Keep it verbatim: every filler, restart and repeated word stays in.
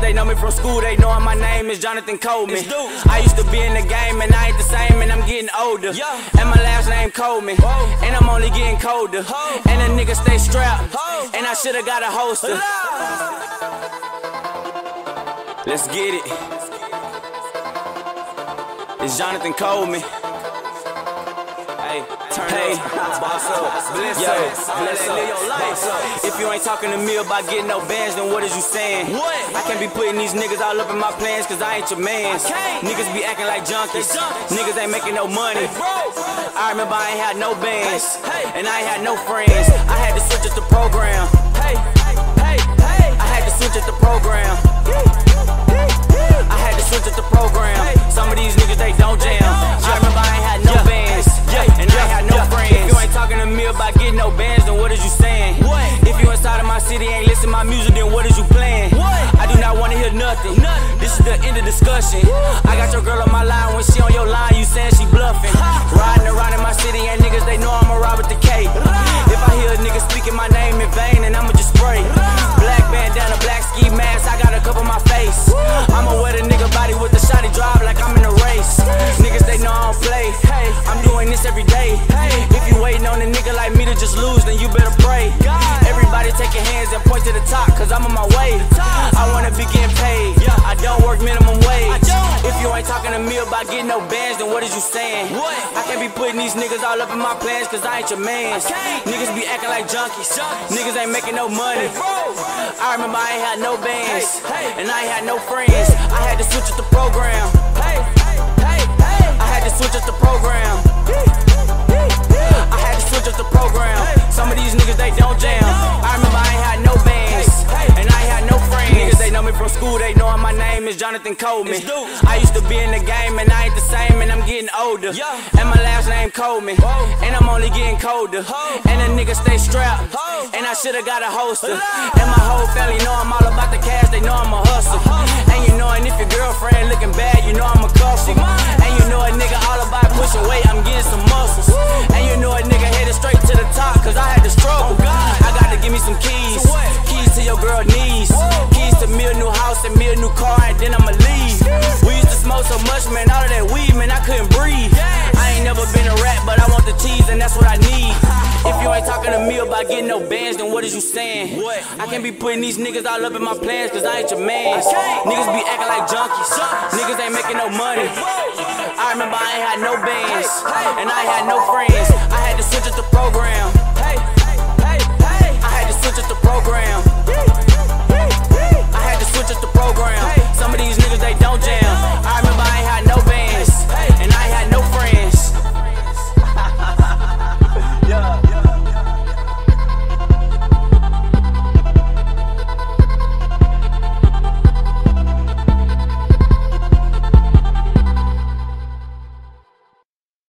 they know me from school, they know my name is Jonathan Coleman. I used to be in the game and I ain't the same, and I'm getting older. And my last name Coleman, and I'm only getting colder. And a nigga stay strapped, and I should've got a holster. Let's get it. It's Jonathan Coleman. Hey, turn hey, up, boss up, bless yo, up, bless up, live your life. If you ain't talking to me about getting no bands, then what is you saying? What? I can't be putting these niggas all up in my plans, cause I ain't your man. Niggas be acting like junkies, niggas ain't making no money. I remember I ain't had no bands, and I ain't had no friends. I had to switch up the program. Hey, hey, hey, I had to switch up the program. I had to switch up the program. Some of these niggas, they don't jam. I remember I ain't had no bands, and I had no friends. If you ain't talking to me about getting no bands, then what is you saying? If you inside of my city, ain't listen to my music, then what is you playing? I do not want to hear nothing. This is the end of discussion. I got your girl on my line. When she on your line, you saying she bluffing. Riding around in my city, and niggas, they know I'm a ride with the K. If I hear a nigga speaking my name in vain, then I'ma just spray. Black bandana, black ski mask, I got a cup on my face. I'ma wear the nigga body with the shotty drive like I'm in a race. Niggas, they know I don't play. Hey, I'm doing this every day. Hey, if you waiting on a nigga like me to just lose, then you better pray. Everybody take your hands and point to the top, cause I'm on my way. I wanna be getting paid. I don't work minimum wage. If you ain't talking to me about getting no bands, then what is you saying? I can't be putting these niggas all up in my plans, cause I ain't your man. Niggas be acting like junkies, niggas ain't making no money. I remember I ain't had no bands, and I ain't had no friends. I had to switch up the program. I had to switch up the program. I had to switch up the program. Some of these niggas, they don't jam. I remember I ain't had no bands, and I ain't had no friends. Niggas, they know me from school, they know my name is Jonathan Coleman. I used to be in the game and I ain't the same, and I'm getting older. And my last name Coleman, and I'm only getting colder. And a nigga stay strapped, and I should've got a holster. And my whole family know I'm all about the cash, they know I'm a hustler. And you know, and if your girlfriend looking bad, you know I'm a couple. And you know a nigga all about pushing weight, I'm getting some muscles. And you know a nigga headed straight to the top, cause I had to struggle. I got to give me some keys, keys to your girl knees, keys to me a new house and me a new car, and then I'ma leave. We used to smoke so much, man, all of that weed, man, I couldn't breathe. I ain't never been a rat, but I want the cheese, and that's what I need. If you ain't talking to me about getting no bands, then what is you saying? I can't be putting these niggas all up in my plans, cause I ain't your man. Niggas be acting like junkies, niggas ain't making no money. I remember I ain't had no bands, and I ain't had no friends. I had to switch up the program. I had to switch up the program.